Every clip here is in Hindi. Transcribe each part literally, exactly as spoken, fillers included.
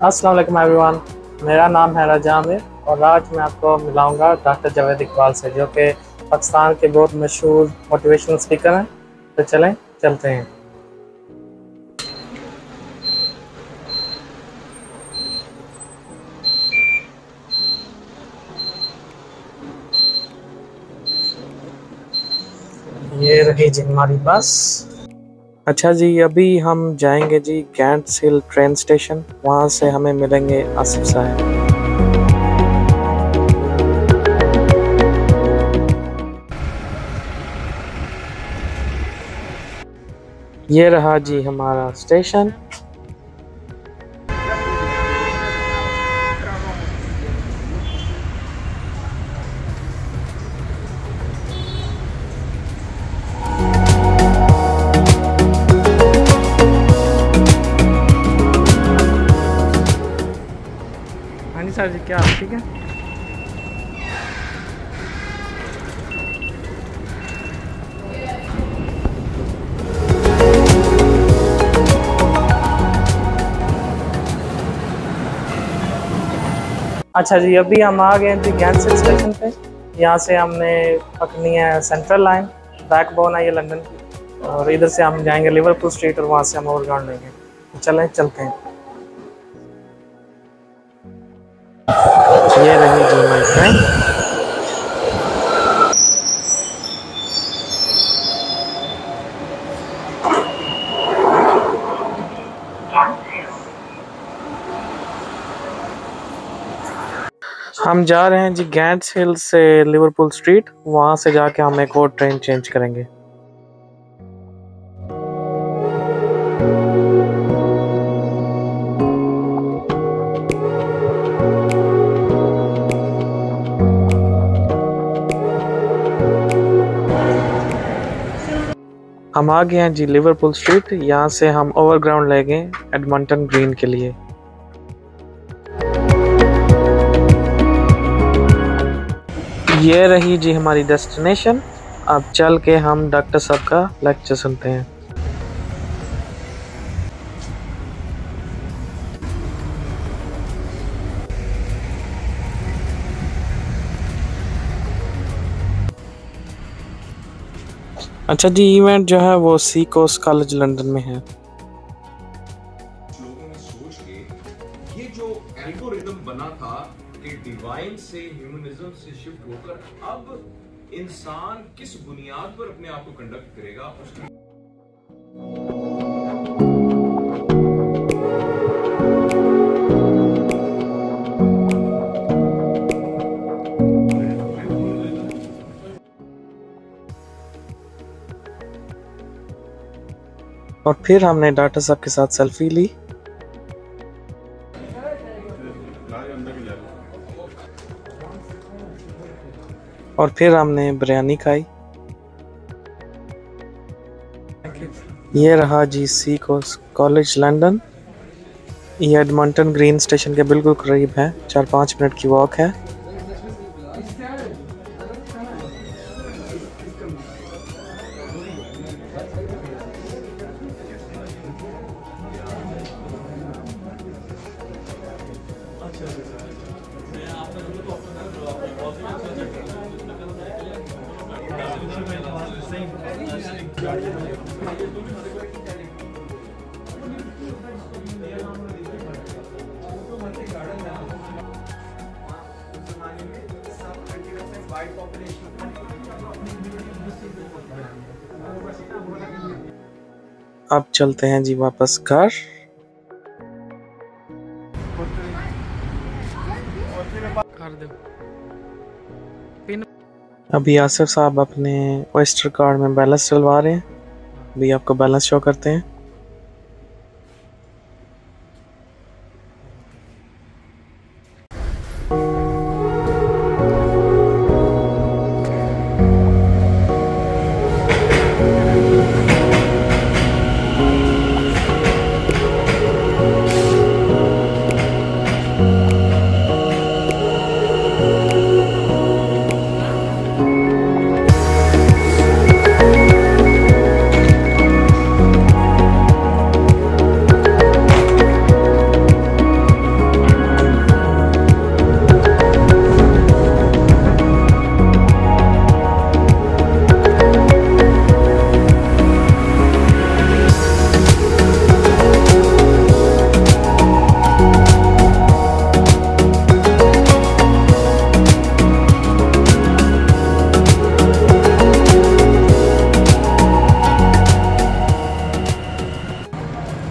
अस्सलाम वालेकुम एवरीवन। मेरा नाम है राजा आमिर और आज मैं आपको मिलाऊंगा डॉक्टर जावेद इकबाल से, जो कि पाकिस्तान के बहुत मशहूर मोटिवेशनल स्पीकर हैं। तो चलें चलते हैं। ये रही जी हमारी बस। अच्छा जी, अभी हम जाएंगे जी गैंट्स हिल ट्रेन स्टेशन, वहाँ से हमें मिलेंगे आसिफ साहब। ये रहा जी हमारा स्टेशन। हाँ जी सर जी, क्या ठीक है? अच्छा जी, अभी हम आ गए हैं जी गैंट्स हिल स्टेशन पे। यहाँ से हमने पकड़नी है सेंट्रल लाइन, बैकबोन है ये लंदन की, और इधर से हम जाएंगे लिवरपूल स्ट्रीट और वहाँ से हम ओवरग्राउंड लेंगे। चलें चलते हैं। ये रही जी हमारी ट्रेन। हम जा रहे हैं जी गैंट्स हिल से लिवरपूल स्ट्रीट, वहाँ से जाके हम एक और ट्रेन चेंज करेंगे। हम आ गए हैं जी लिवरपूल स्ट्रीट, यहाँ से हम ओवरग्राउंड लेंगे एडमंटन ग्रीन के लिए। ये रही जी हमारी डेस्टिनेशन। अब चल के हम डॉक्टर साहब का लेक्चर सुनते हैं। अच्छा जी, इवेंट जो है वो सी कोस्ट कॉलेज लंदन में है। लोगों ने सोच के ये जो एल्गोरिदम बना था कि डिवाइन से ह्यूमनिज्म से शिफ्ट होकर अब इंसान किस बुनियाद पर अपने आप को कंडक्ट करेगा उसकी और फिर हमने डॉक्टर साहब के साथ सेल्फी ली। और फिर हमने बिरयानी खाई। ये रहा जी सी कोस्ट कॉलेज लंदन। ये एडमंटन ग्रीन स्टेशन के बिल्कुल करीब है, चार पाँच मिनट की वॉक है। अब चलते हैं जी वापस घर। अभी यासिर साहब अपने ऑयस्टर कार्ड में बैलेंस डलवा रहे हैं। अभी आपको बैलेंस शो करते हैं।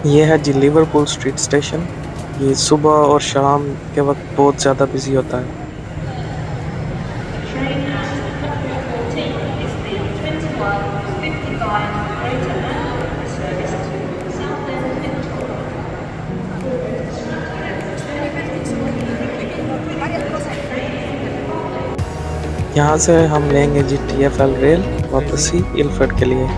ये है जी लिवरपूल स्ट्रीट स्टेशन। ये सुबह और शाम के वक्त बहुत ज़्यादा बिजी होता है। यहाँ से हम लेंगे जी टी एफ एल रेल वापसी इलफर्ट के लिए।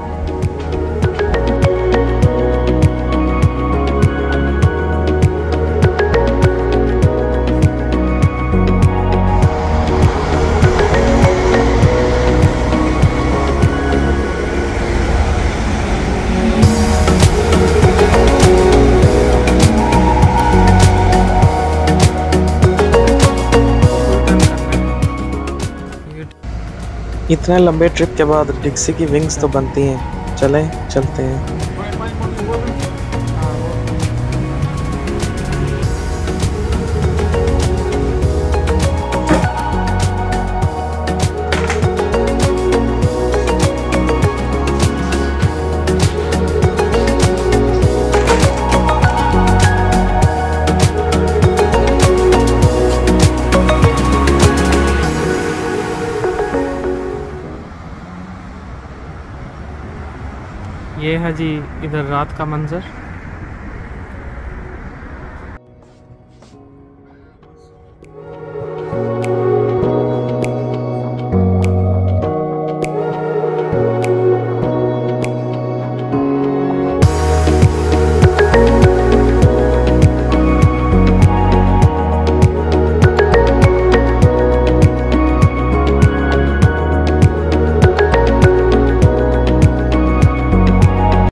इतने लंबे ट्रिप के बाद डिक्सी की विंग्स तो बनती हैं। चलें चलते हैं। ये है जी इधर रात का मंजर।